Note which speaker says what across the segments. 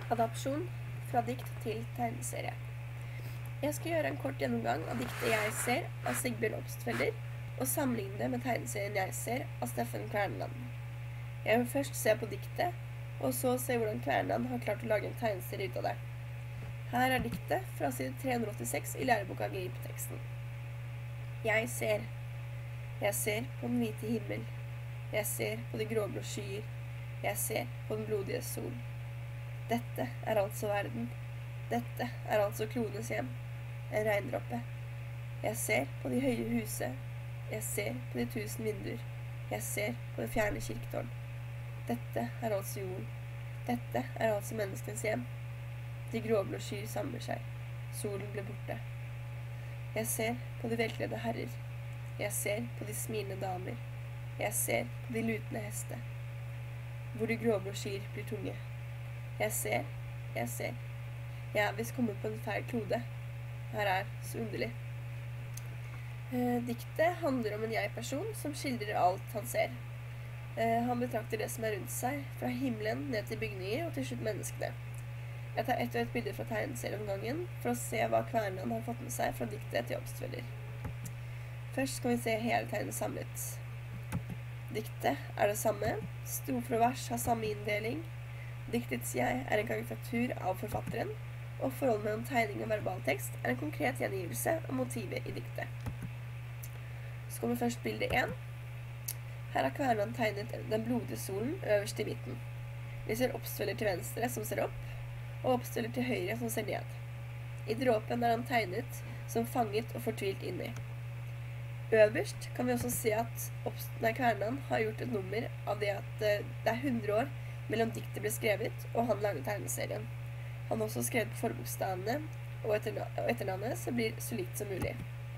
Speaker 1: Adapsjon fra dikt til tegneserie. Jeg skal gjøre en kort gjennomgang av diktet Jeg ser av Sigbjørn Obstfelder, og sammenligne det med tegneserien Jeg ser av Steffen Kverneland. Jeg vil først se på diktet, og så se hvordan Kverneland har klart å lage en tegneserie ut av det. Her er diktet fra side 386 i læreboka Glipeteksten. Jeg ser. Jeg ser på den hvite himmel. Jeg ser på de gråblå skyer. Jeg ser på den blodige sol. Dette er altså verden. Dette er altså klodens hjem. En regndråpe. Jeg ser på de høye huset. Jeg ser på de 1000 vinduer. Jeg ser på det fjerne kirketårn. Dette er altså jorden. Dette er altså menneskens hjem. De gråblå skyer samler seg. Solen ble borte. Jeg ser på de velkledde herrer. Jeg ser på de smilende damer. Jeg ser på de lutende heste. Hvor de gråblå skyer blir tunge. Jeg ser, jeg ser. Jeg er visst kommet på en feil klode. Her er så underlig. Diktet handler om en jeg-person som skildrer alt han ser. Han betrakter det som er rundt seg, fra himmelen ned til bygninger og til slutt menneskene. Jeg tar ett og ett bilde fra tegneserien om gangen, for å se hva Kverneland har fått med seg fra diktet til Obstfelder. Først skal vi se hele tegnet samlet. Diktet er det samme, strofer og vers har samme inndeling. Diktets jeg er en karikatur av forfatteren, og forholdet mellom tegning og verbaltekst er en konkret gjengivelse av motivet i diktet. Så kommer først bilde 1. Her har Kverneland tegnet den blodige solen øverst i midten. Vi ser Obstfelder til venstre som ser opp, og Obstfelder til høyre som ser ned. I dråpen er han tegnet som fanget og fortvilt inni. Øverst kan vi også se at Kverneland har gjort et nummer av det at det er 100 år mellom diktet ble skrevet og han lagde tegneserien. Han har også skrevet på forbokstavene og etternavnet, så blir så likt som mulig.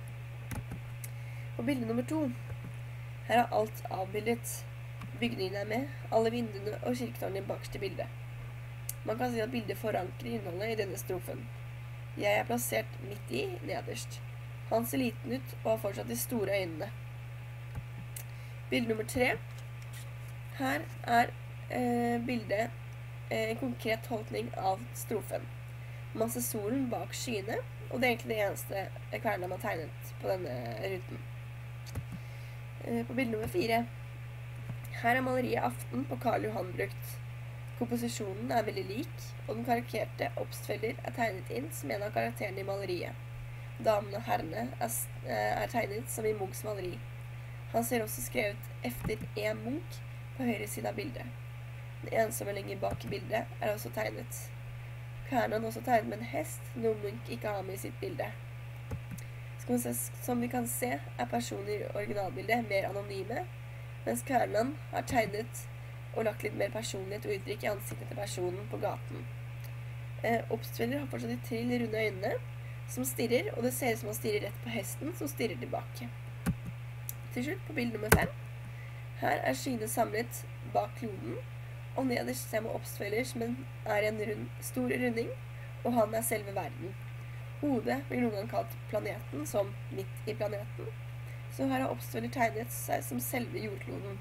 Speaker 1: På bilde nummer 2. Her er alt avbildet. Bygningene er med, alle vinduene og kirketårnene bakerst i bildet. Man kan si at bildet forankrer innholdet i denne strofen. Jeg er plassert midt i, nederst. Han ser liten ut og har fortsatt de store øynene. Bilde nummer 3. Her er bildet en konkret tolkning av strofen. Man ser solen bak skyene, og det er egentlig det eneste Kverneland har tegnet på denne ruten. På bilde nummer 4. Her er maleriet Aften på Karl Johan brukt. Komposisjonen er veldig lik, og den karikerte Obstfelder er tegnet inn som en av karakterene i maleriet. Damene og herrene er tegnet som i Munchs maleri. Han ser også skrevet efter E. Munch på høyre side av bildet. Den ensomme lenger bak i bildet er også tegnet. Kverneland har også tegnet med en hest, noe Munch ikke har med i sitt bilde. Som vi kan se, er personer i originalbildet mer anonyme, mens Kverneland har tegnet og lagt litt mer personlighet og uttrykk i ansiktet til personen på gaten. Obstfelder har fortsatt de trill runde øynene som stirrer, og det ser ut som han stirrer rett på hesten som stirrer tilbake. Til slutt på bilde nummer 5. Her er skyene samlet bak kloden, og nederst ser man Obstfelder som er i en stor runding, og han er selve verden. Hodet blir noen gang kalt planeten, som midt i planeten, så her har Obstfelder tegnet seg som selve jordkloden.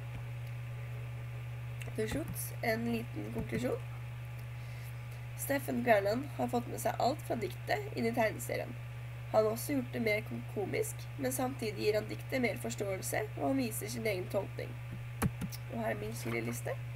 Speaker 1: Til slutt, en liten konklusjon. Steffen Kverneland har fått med seg alt fra diktet inn i tegneserien. Han har også gjort det mer komisk, men samtidig gir han diktet mer forståelse, og han viser sin egen tolkning. Og her er min kileliste.